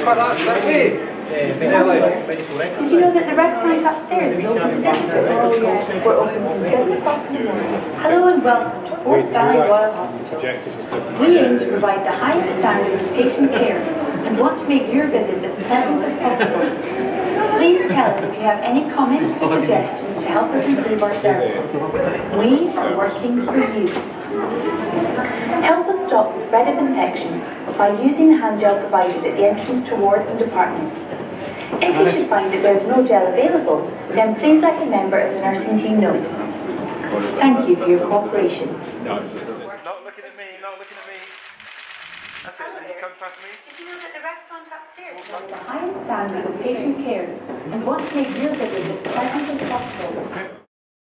Did you know that the restaurant upstairs is open to visitors? Oh yes, we're open from 6 o'clock in the morning. Hello and welcome to Fort Valley Royal Hospital. We aim to provide the highest standards of patient care and want to make your visit as pleasant as possible. Please tell us if you have any comments or suggestions to help us improve our services. We are working for you. Help us stop the spread of infection by using the hand gel provided at the entrance to wards and departments. If you should find that there is no gel available, then please let a member of the nursing team know. Thank you for your cooperation. Not looking at me, not looking at me. That's it, then you come past me. Did you know that the restaurant upstairs is the highest standards of patient care and want to make your visit as pleasant as possible?